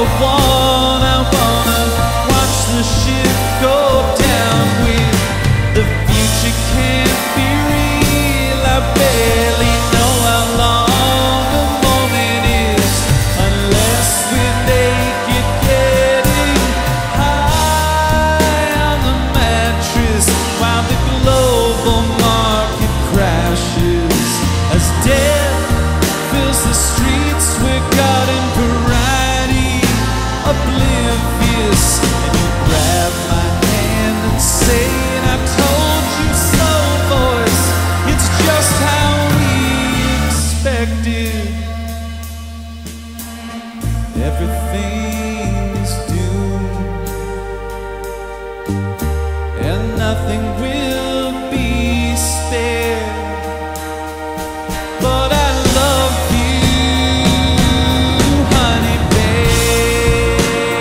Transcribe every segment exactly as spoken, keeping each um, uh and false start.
I want, I wanna watch the ship go down with the future can't be real. I barely know how long a moment is unless we're naked getting high on the mattress while the global market crashes as death fills the streets. We're garden variety, oblivious, and you grab my hand and say, I told you so, voice. It's just how we expected. Everything is doomed, and nothing will be spared. But I love you, honey bear.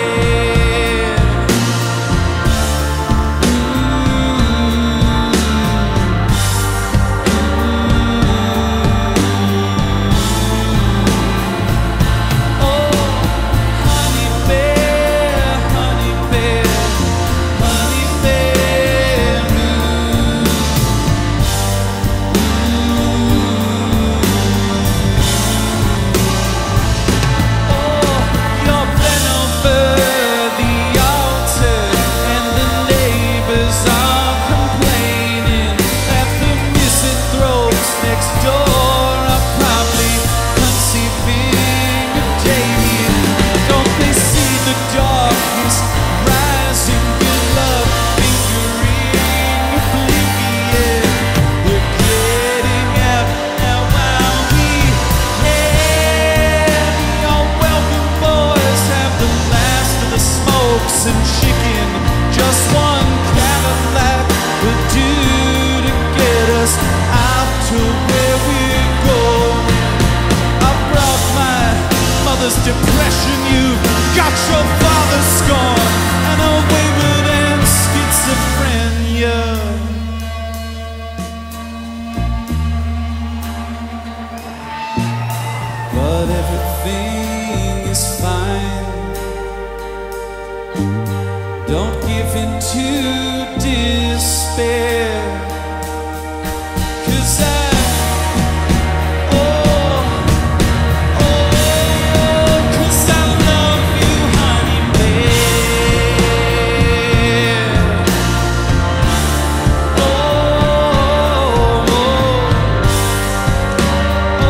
Oh, honey bear, honey bear, honey bear. You're bent over the altar, and the neighbors are complaining that the misanthropes next door are probably conceiving a Damien. Don't they see the darkness rising? Good love fingering oblivion. We're getting out now while we can. You're welcome, boys. Have the last of the smokes and chicken. Just one Cadillac will do to get us out to where we're going. I brought my mother's depression. You've got your father's scorn and a wayward and schizophrenia. But everything is fine. Don't give in to despair. 'Cause I, oh, oh, 'cause I love you, honey bear. Oh, oh, oh,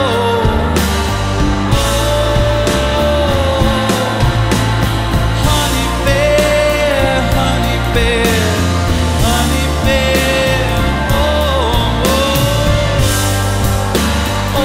honey bear, honey bear, honey bear. Oh, oh, oh,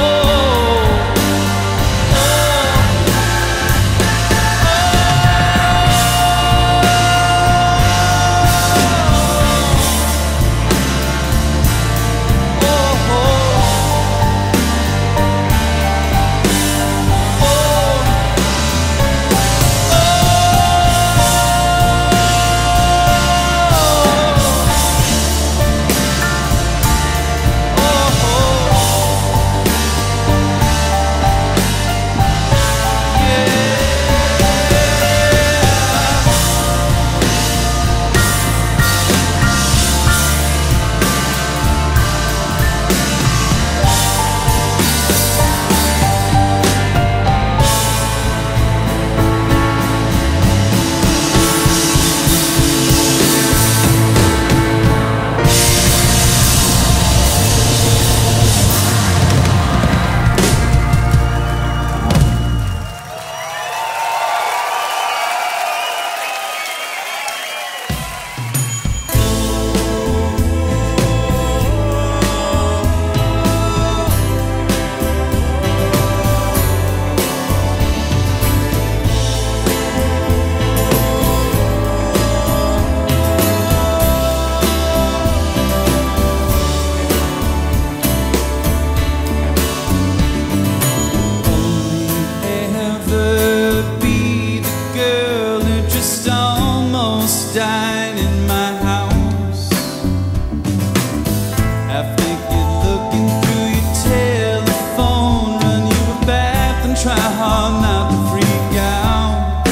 try hard not to freak out.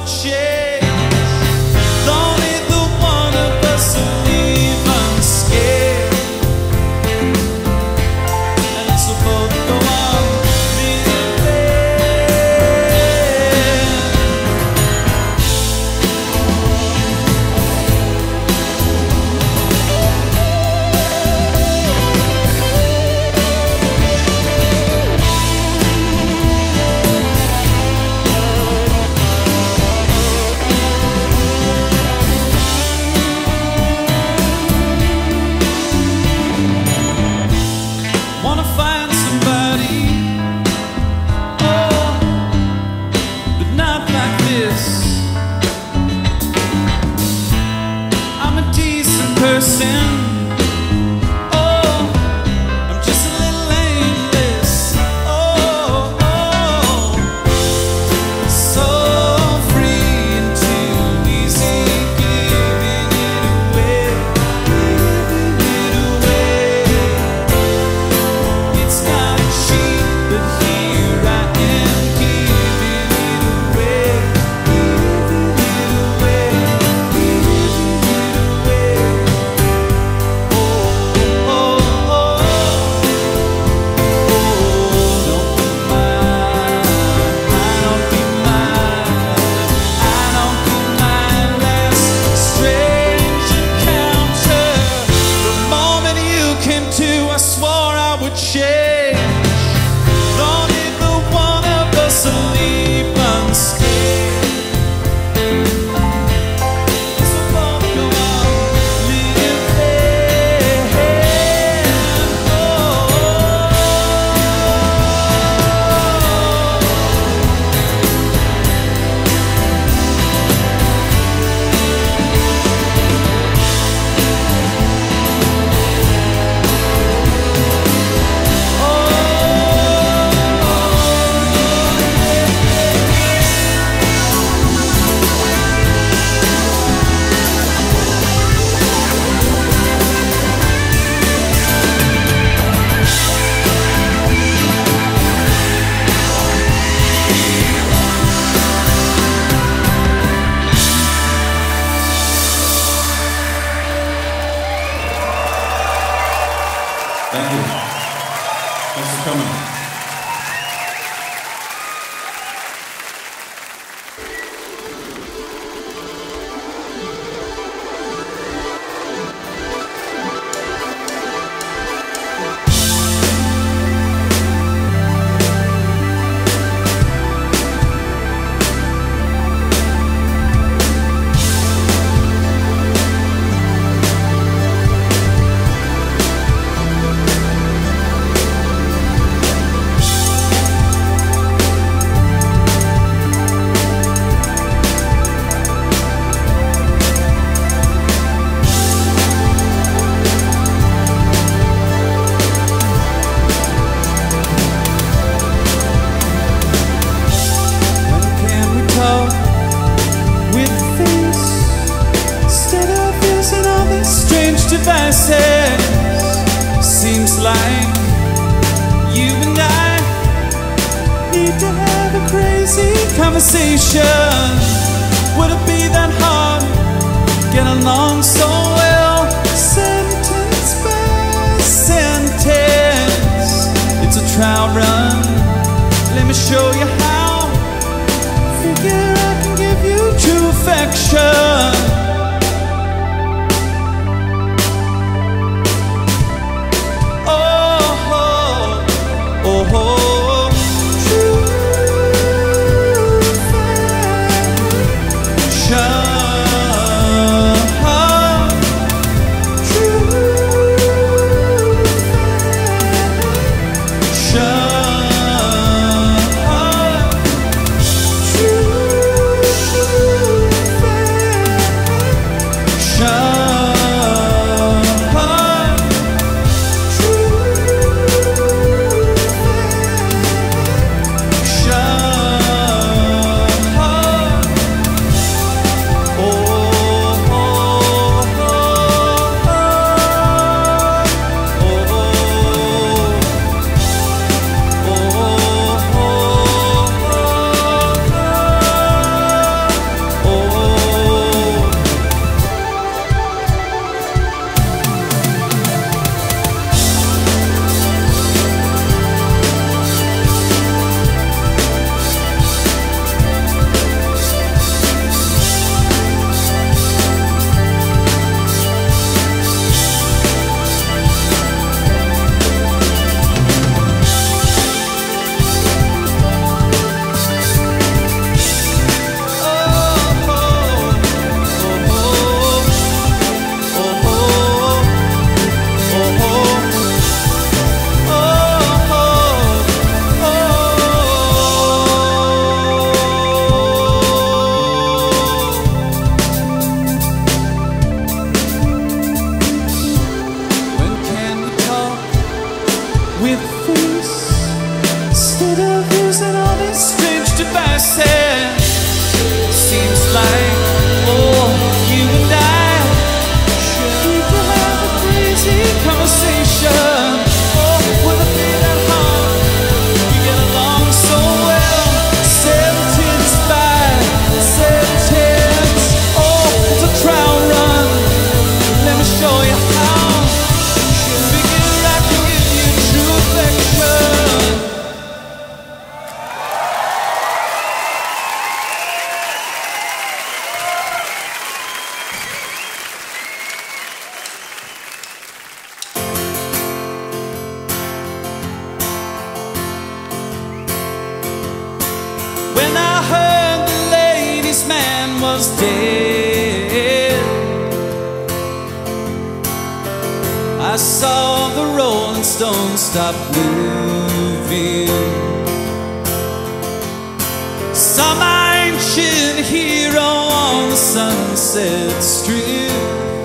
change. Don't either one of us leave unscared, and so both go on living. Wanna find somebody, oh, but not like this. I'm a decent person, oh, I'm just a little aimless, oh, oh, so free and too easy, giving it away, giving it away. It's not cheap, but here I am giving it away, giving it away, giving it away. Oh, oh, oh, oh, don't be mine, I don't be mine, I don't be mine. Last strange encounter, the moment you came to, I swore I would change. Don't either one of us leave unscared, so both go on living. Oh, Thank you. Thanks for coming. when can we talk with face instead of using all these strange devices? Seems like you and I need to have a crazy conversation. Would it be that hard? Get along so well, sentence by sentence. It's a trial run. Let me show you how. Figure I can give you true affection. Oh, oh, oh, oh. True affection. was dead. I saw the Rolling Stones stop moving. Some ancient hero on the Sunset Strip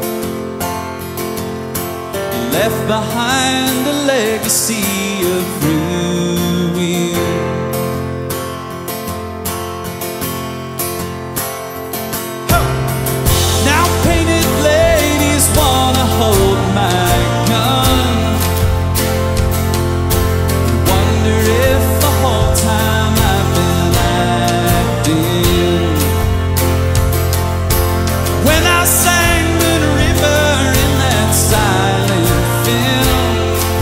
left behind a legacy of ruin. Now painted ladies wanna hold my gun. Wonder if the whole time I've been acting. When I sang Moon River in that silent film,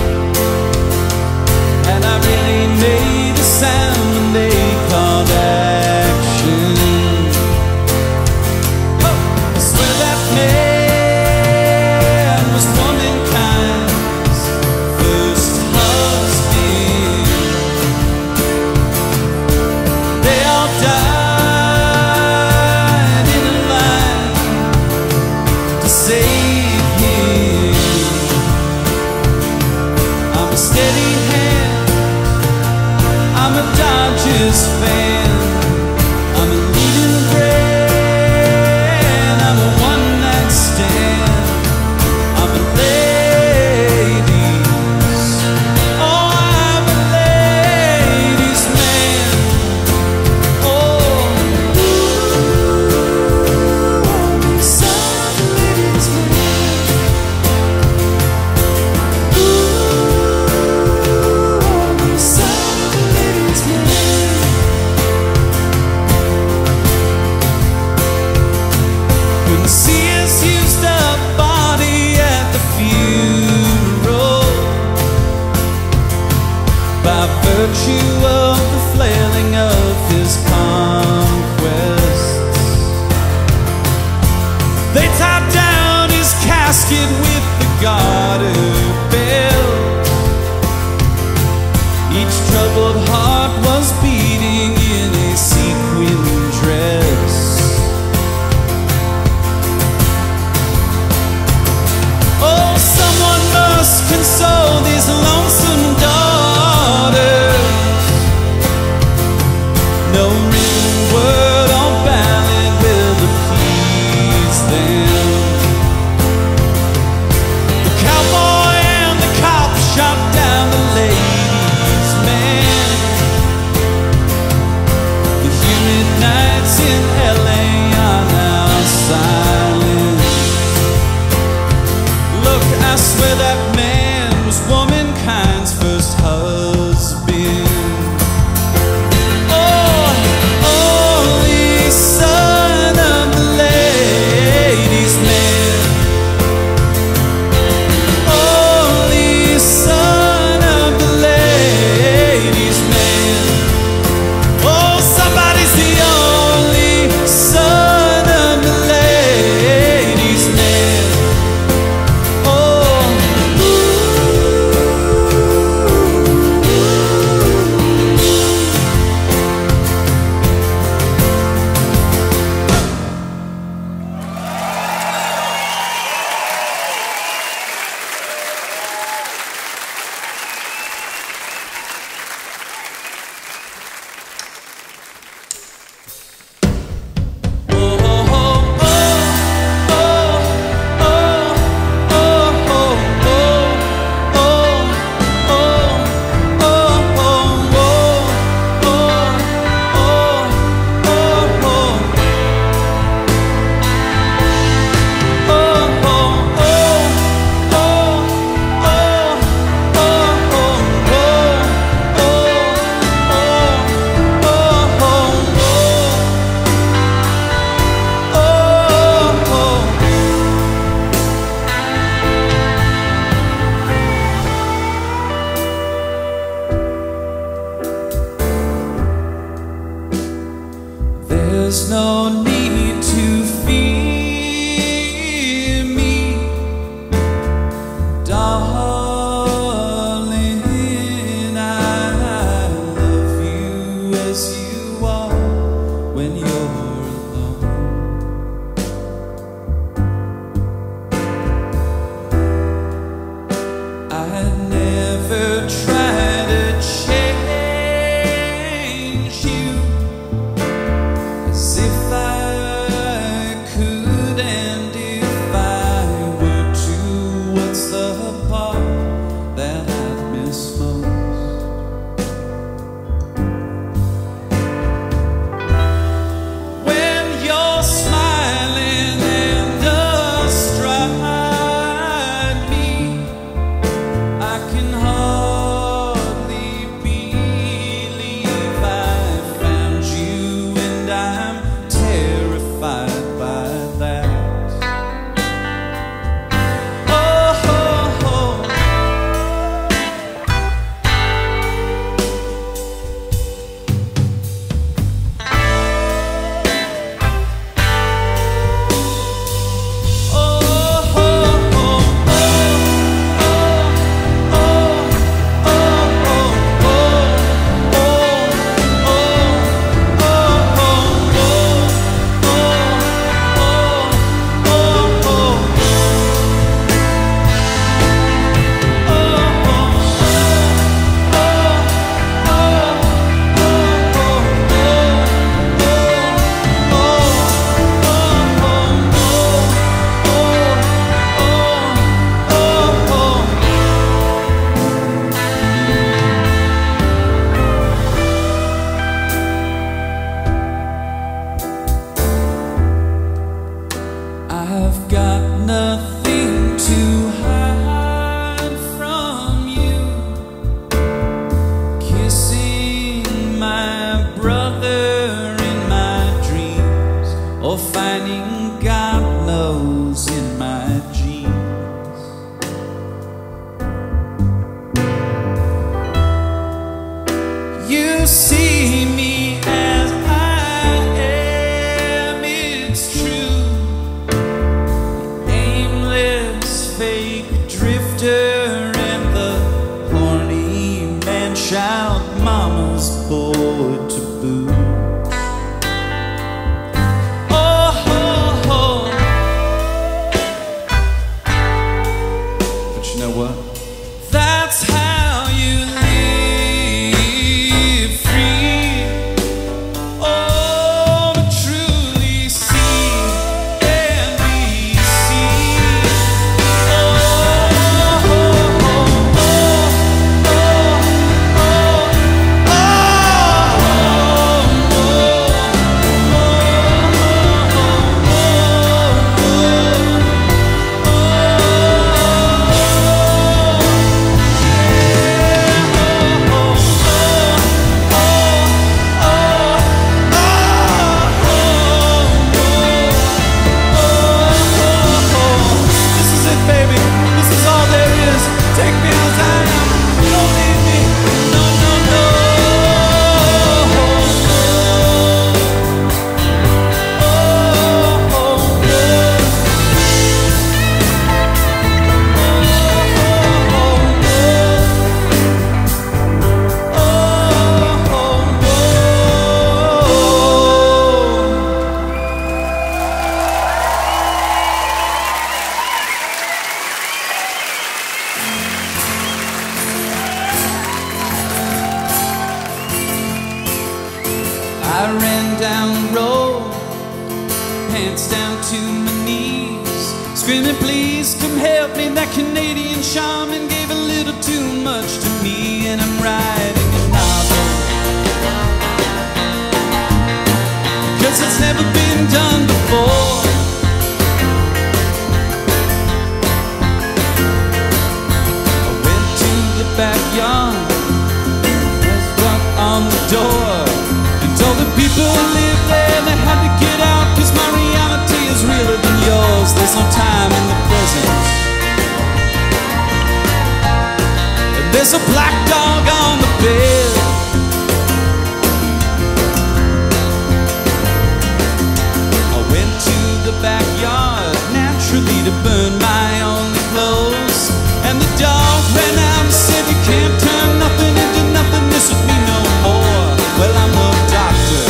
and I really made a sound when they called action. I swear that man was womankind's first husband. They all died in a line to save him. I'm a steady hand, I'm a Dodgers fan, I'm a leading grand, I'm a one-night stand, I'm a ladies, oh, I'm a ladies' man. Oh, ooh, some ladies' man. Ooh, some ladies' man. Couldn't see his used up body at the funeral by virtue of the flailing of his conquests. They tied down his casket with the garter belt. Each troubled heart was beating in a sequin dress. Oh, someone must console these lonesome daughters. No written word or ballad will appease them. gratified by that. Oh, oh, oh. I've got nothing to hide from you. Kissing my brother in my dreams, or finding God knows in my jeans. You see me as I am, it's true. Fake drifter and the horny man-child mama's boy to boot. Oh, oh, oh. But you know what? That's how you live free. Oh, to truly see and be seen. I ran down the road, pants down to my knees, screaming, please come help me. That Canadian shaman gave a little too much to me, and I'm writing a novel, 'cause it's never been done before. I went to the backyard, pressed up on the door, told the people who live there they had to get out, 'cause my reality is realer than yours. There's no time in the present, and there's a black dog on the bed. I went to the backyard naturally to burn my only clothes, and the dog ran out and said, you can't turn nothing into nothing, this with me no more. Well, I'm no doctor,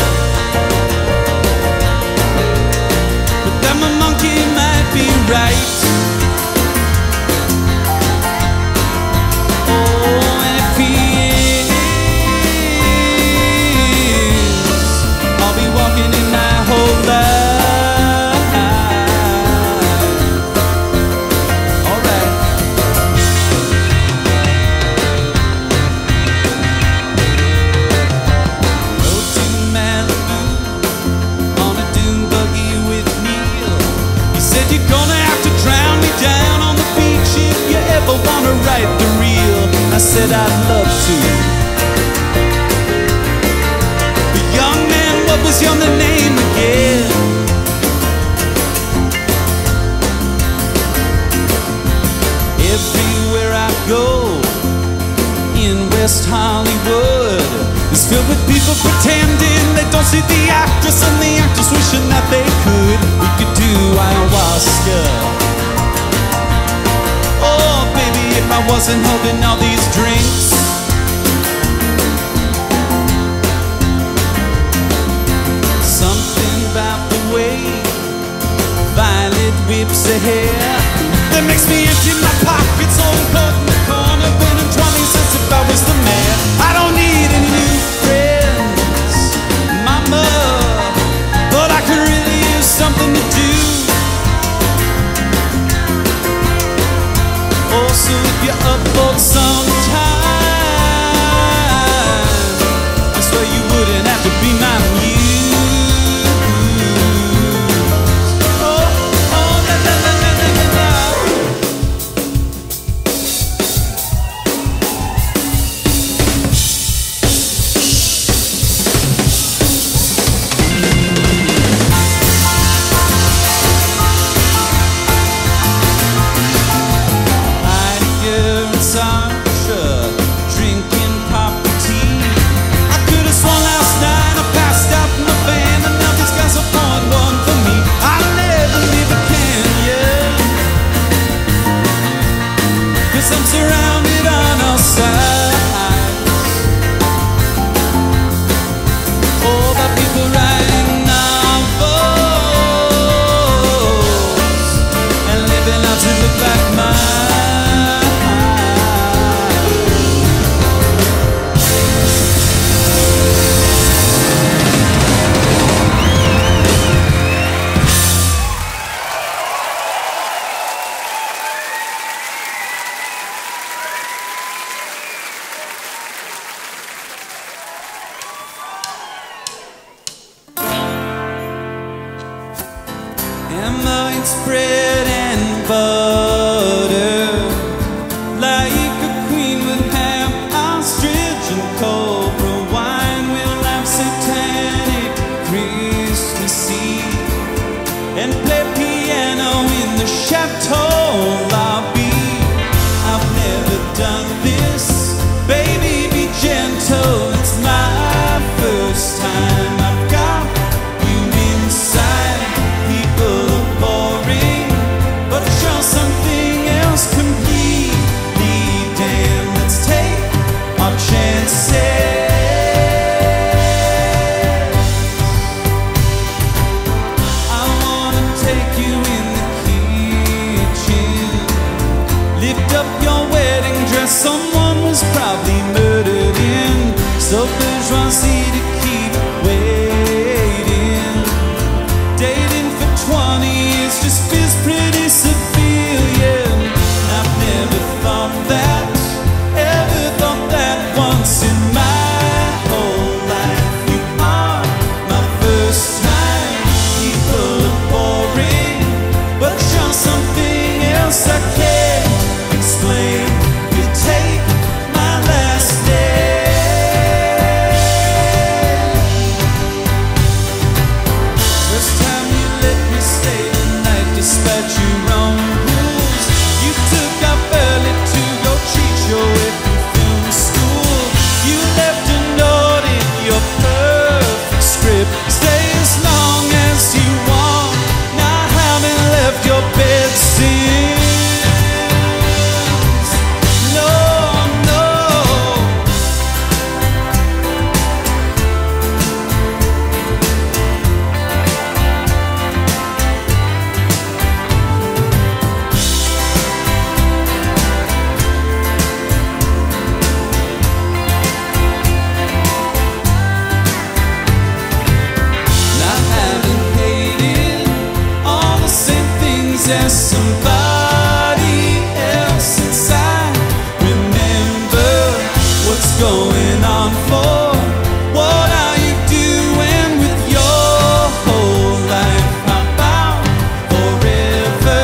but then my monkey might be right. Oh, and if he is, I'll be walking in my whole life. Alright. Rode to Malibu on a dune buggy with Neil. He said, you're gonna have to drown me down on the beach if you ever wanna write the reel. I said, I'd love to. But young man, what was your name again? I wasn't holding all these drinks. Something about the way Violet whips her hair that makes me empty my pockets on cut in the corner, burning twenty cents if I was the mayor. I don't need any new friends, mama, but I could really use something to do. Also, if you're up for some time, I swear you wouldn't have to be my muse. I'm surrounded on all sides, all the people writing novels and living out to look like mine. Am I it's bread and butter, like a queen with ham, ostrich and cobra wine. We'll have satanic Christmas Eve and play piano in the chateau lobby. I've never done this, baby, be gentle. It's my first time. I've got you inside. People are boring, but you're something else completely. Damn, let's take our chances. I wanna take you in the kitchen, lift up your wedding dress. Someone was probably murdered in, so bourgeoisie to keep waiting. Dating for twenty years just feels pretty civilian. I've never thought that, ever thought that once in my whole life. You are my first time. People are boring, but you're something else I can't explain. You take my last name. First time you let me stay the night despite your own rules. You took off early to go cheat your way through film school. You left a note in your perfect script. Stay as long as you want. Now I haven't left your bed since. No, no. I haven't hated all the same things as somebody else since I remember what's going on for. What are you doing with your whole life? How about forever?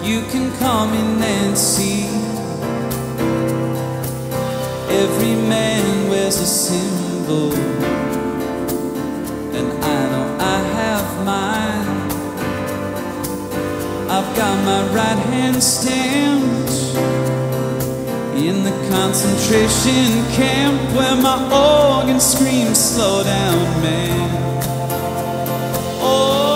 You can call me Nancy. Every man wears a symbol, and I know I have mine. I've got my right hand stamped in the concentration camp where my organ screams, slow down, man. Oh,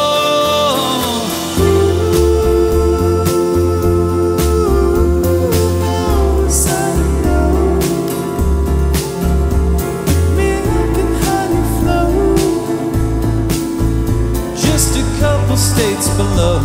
states below.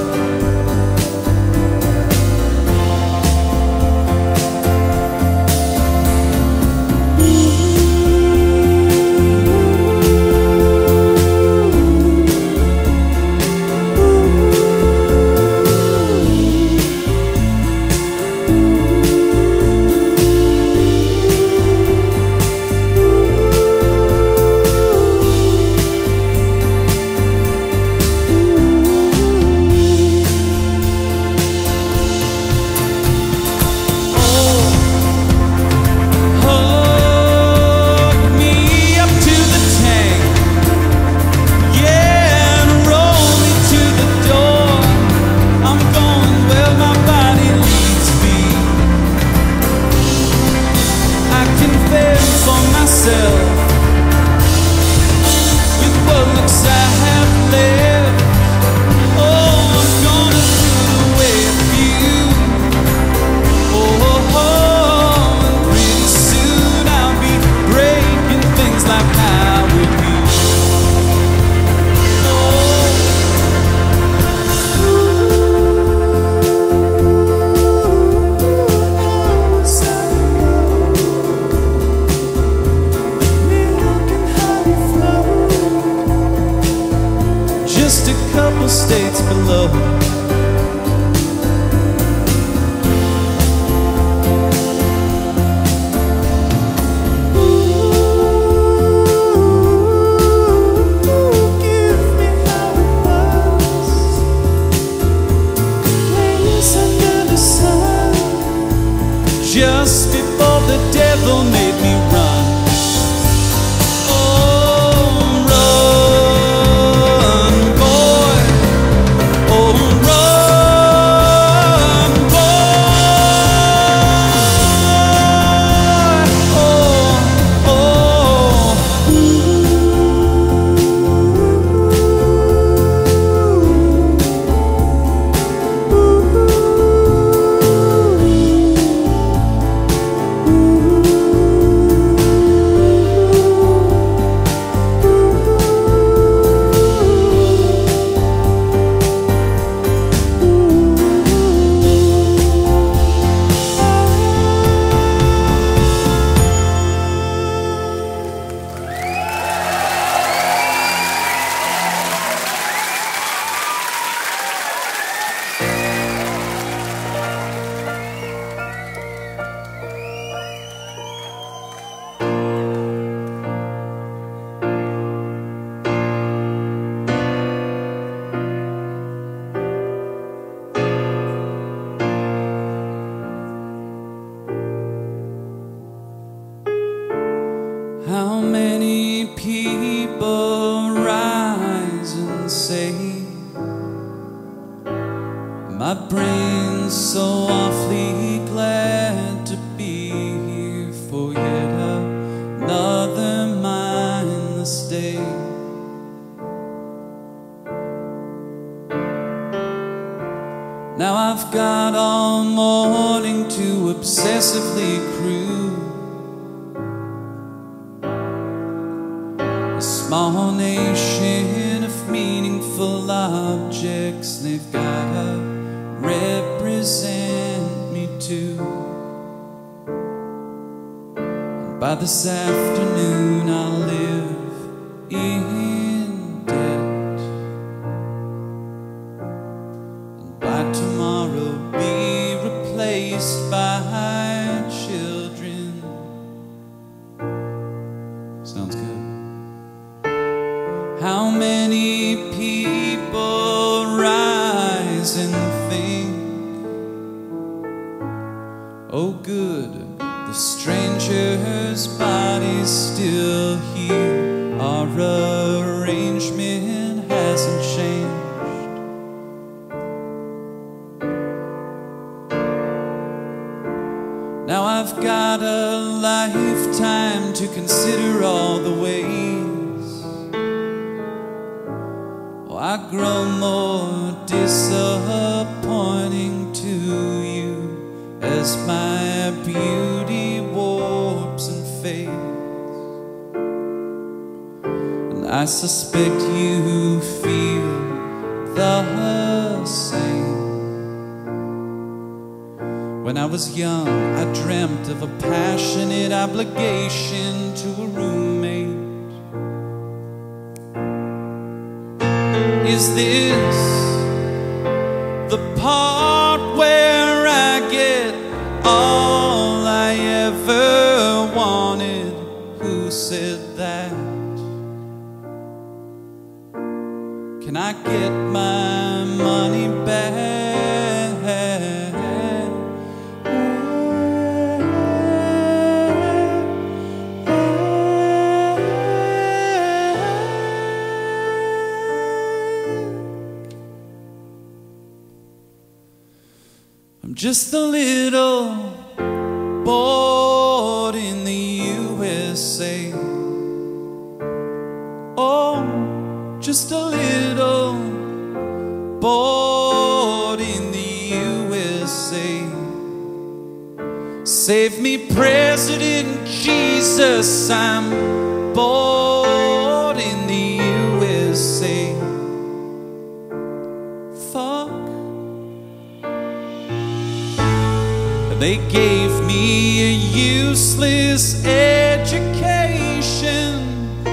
With what looks I have left, oh, I'm gonna put away a few. Oh, oh, oh, and pretty soon I'll be breaking things like how we do. Just a couple states below. Give me how it was, place under the sun, just before the devil made me run. How many people rise and say, my brain's so awfully glad to be here for yet another mindless day. Now I've got all morning to obsessively crew a small nation of meaningful objects. They've gotta represent me too. And by this afternoon I'll live in debt, and by tomorrow be replaced by children. Sounds good. How many people rise and think Oh good, the stranger's body's still here. Our arrangement hasn't changed. Now I've got a lifetime to consider all the ways oh, I grow more disappointing to you as my beauty warps and fades. And I suspect you feel the same. When I was young, I dreamt of a passionate obligation to a roommate. Is this the part where I get all I ever wanted? Who said that? Can I get my money back? I'm just a little bored in the U S A. Oh, just a little bored in the U S A. Save me, President Jesus, I'm bored in the U S A. Fuck. They gave me a useless education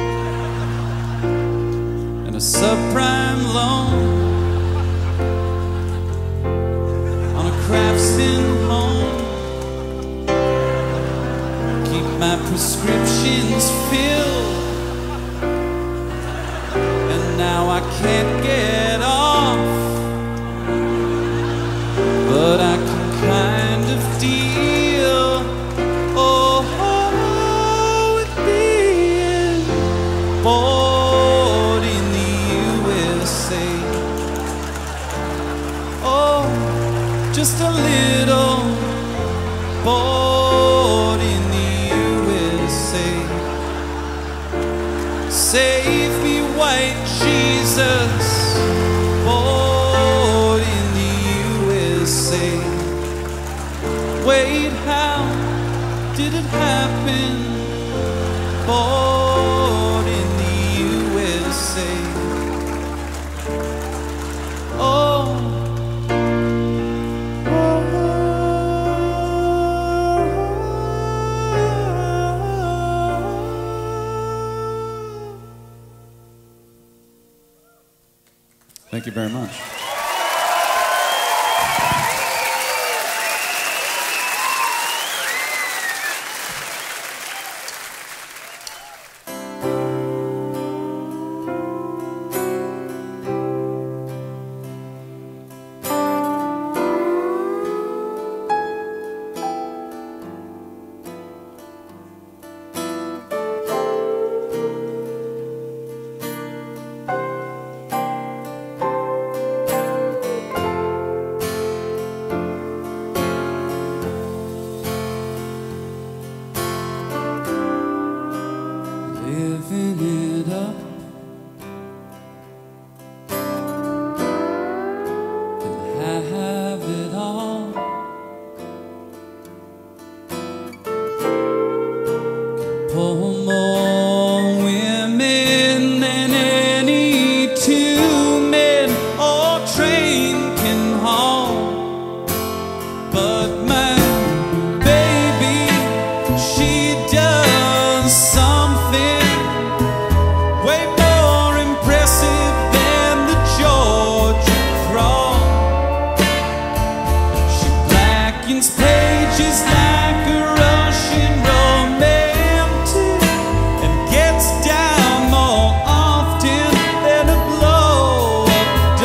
and a subprime loan on a Craftsman home. Keep my prescriptions filled, and now I can't get off, but I can kind of deal oh, with being bored in the U S A. Oh, just a little bored in the U S A. Save me, white Jesus, bored in the U S A. Wait, how did it happen? Born in the U S A. Oh, Thank you very much.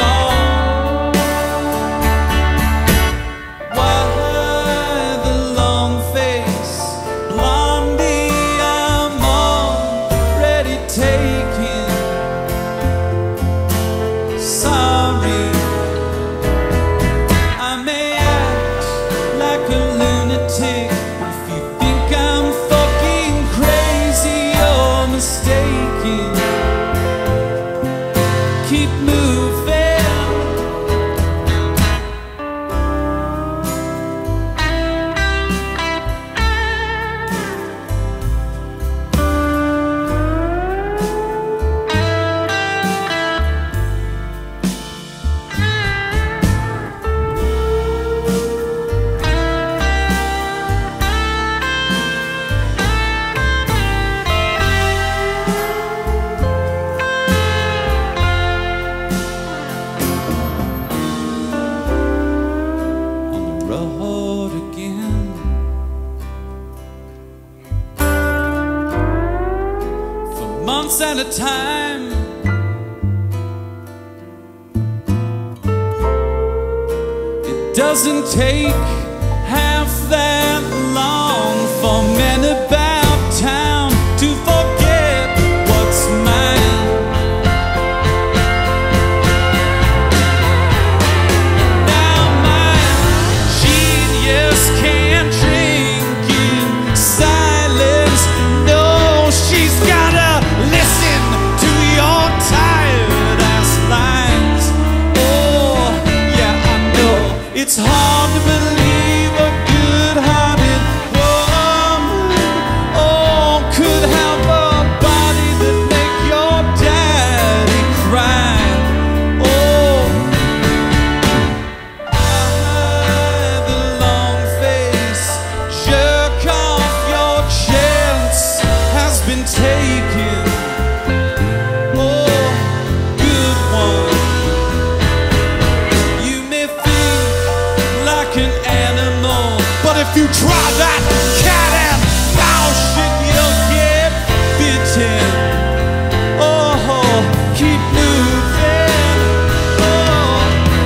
why the road again. For months at a time, it doesn't take half that long for men about town to forget what's mine. Now my genius can't drink in silence. No, she's gotta listen to your tired ass lines. Oh, yeah, I know it's hard to believe a good-hearted woman, oh, could have a body that make your daddy cry. Oh, I, the long face, jerk off, your chance has been taken. Oh, good one. You may think like an animal, but if you try that cat and mouse shit, you'll get bitten. Oh, keep moving. Oh,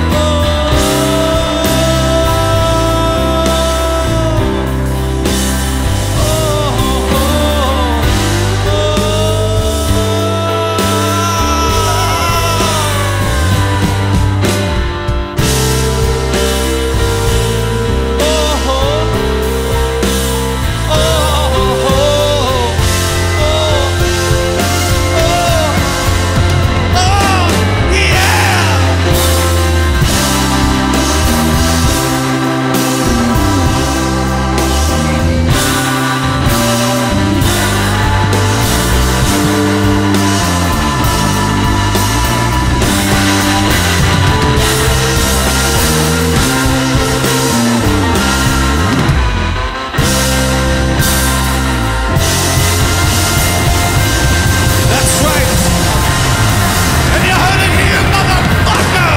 that's right. And you heard it here, motherfucker.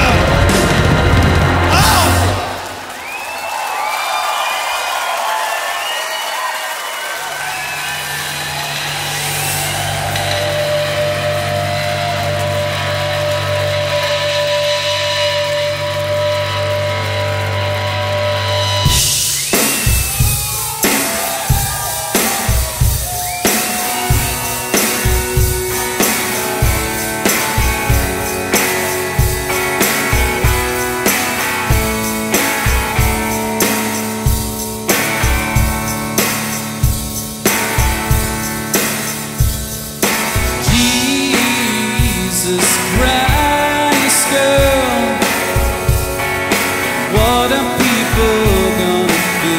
Oh. Jesus Christ, girl, what are people gonna do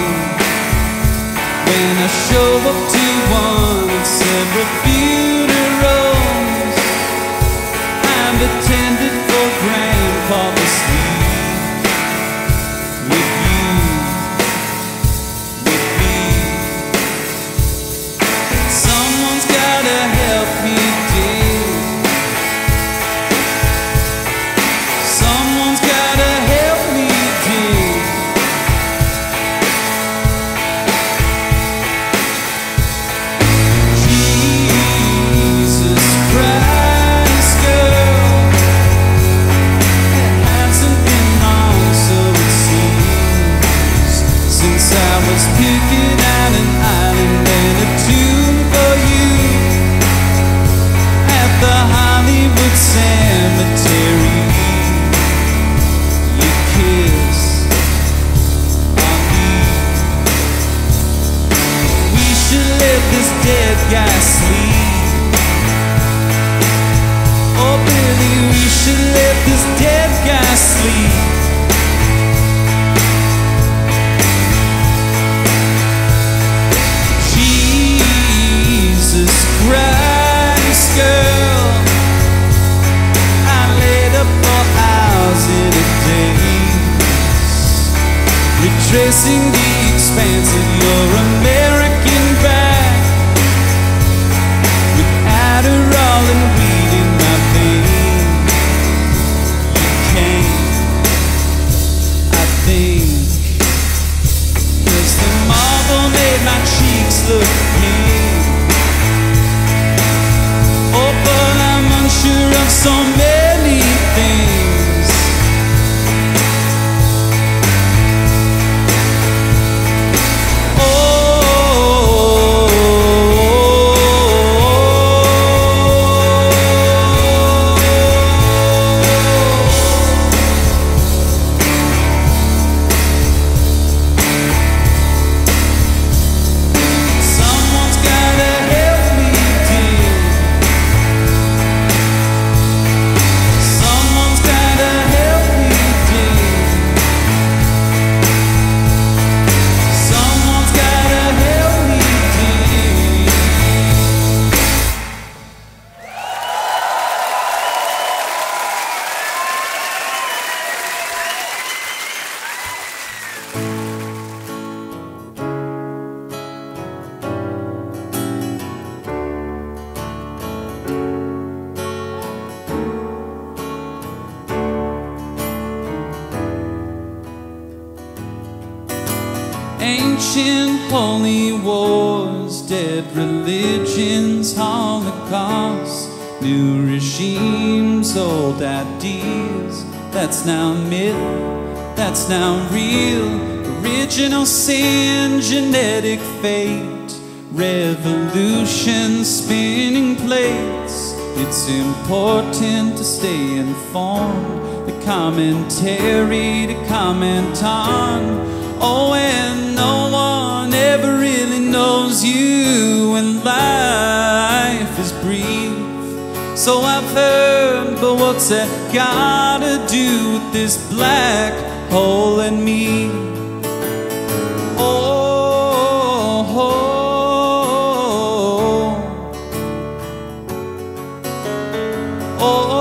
when I show up to one of several funerals and attended for grandpa's sleep with you, with me? Someone's gotta help me deal. Someone's gotta help me deal. Jesus Christ, girl, it hasn't been long, so it seems, since I was picking out an island and a tomb for you at the Hollywood Cemetery. You kiss on me. We should let this dead guy sleep. Oh, Billy, we should let this dead guy sleep. Jesus Christ, girl, I laid up for hours in a daze, retracing the expanse of your American back, with Adderall and weed in my veins. You came, I think. Ancient holy wars, dead religions, Holocaust, new regimes, old ideas. That's now myth, that's now real. Original sin, genetic fate, revolution, spinning plates. It's important to stay informed, the commentary to comment on. Oh, and no one ever really knows you when life is brief. So I've heard, but what's that gotta do with this black hole in me? Oh, oh, oh, oh.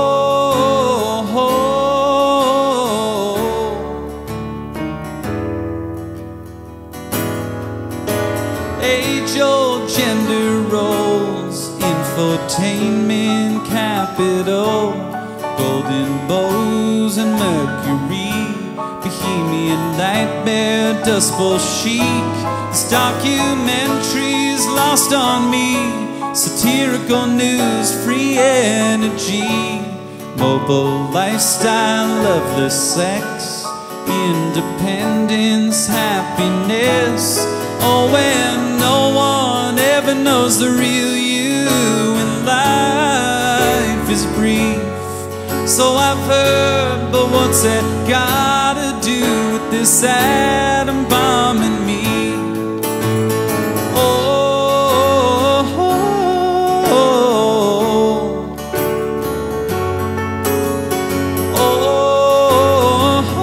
Age-old gender roles, infotainment capital, golden bows and Mercury, bohemian nightmare, Dust Bowl chic. This documentary's lost on me, satirical news, free energy, mobile lifestyle, loveless sex, independence, happiness. Oh, and no one ever knows the real you when life is brief. So I've heard, but what's that gotta do with this atom bomb in me? Oh, oh, oh, oh, oh, oh.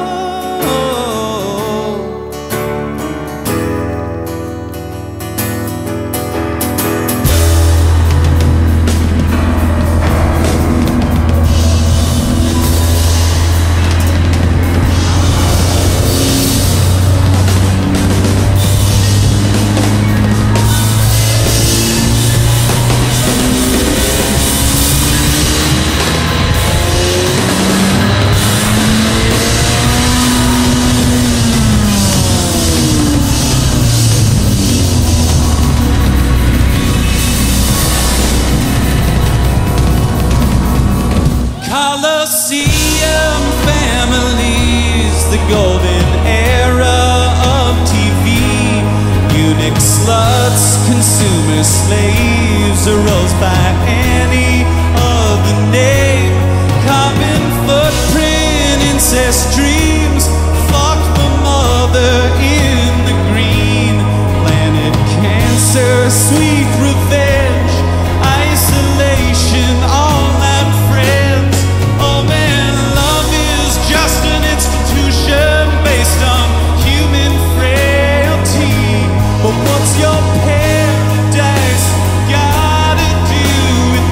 Colosseum families, the golden era of T V. Eunuch sluts, consumer slaves, arose by any other name. Carbon footprint, incest dreams, fuck the mother in the green. Planet cancer, sweet revenge, isolation, all I'm friends. Oh man, love is just an institution based on human frailty. But what's your paradise gotta do with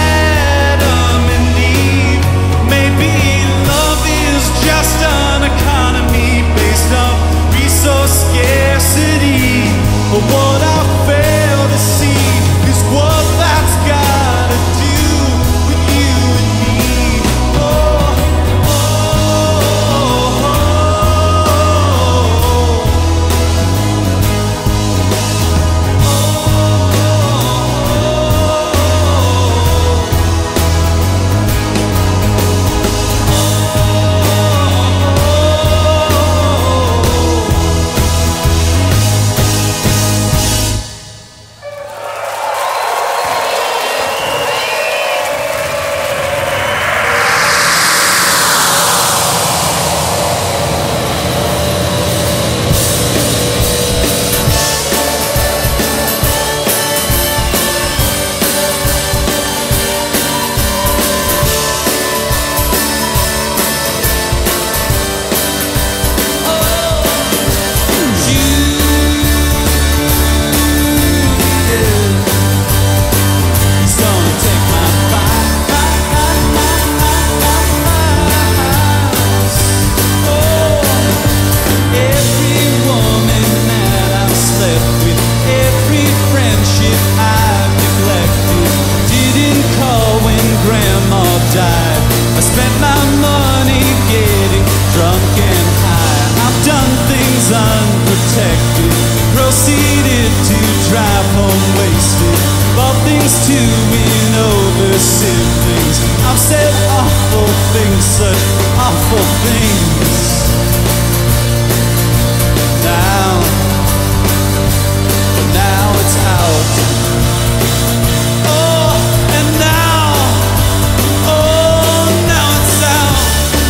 Adam and Eve? Maybe love is just an economy based on resource scarcity. But what I fail to see is what that's gotta do with you and me. unprotected. protected, proceeded to drive home wasted, bought things to win over siblings. I've said awful things, such awful things. Now, now it's out. Oh, and now, oh, now it's out.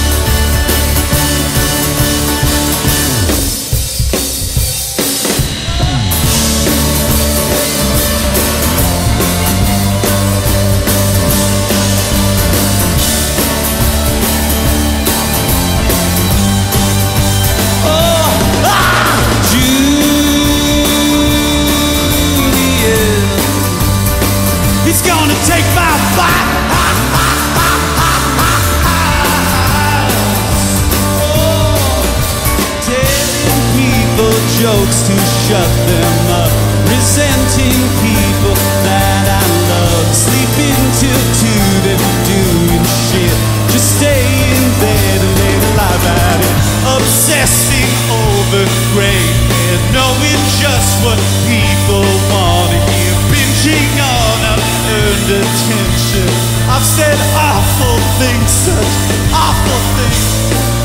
He's gonna take my fight. Oh, telling people jokes to shut them up, resenting people that I love, sleeping till two, then doing shit, just staying there to live a life at it, obsessing over gray hair, knowing just what people want to hear, binging on unearned attention. I've said awful things, such awful things.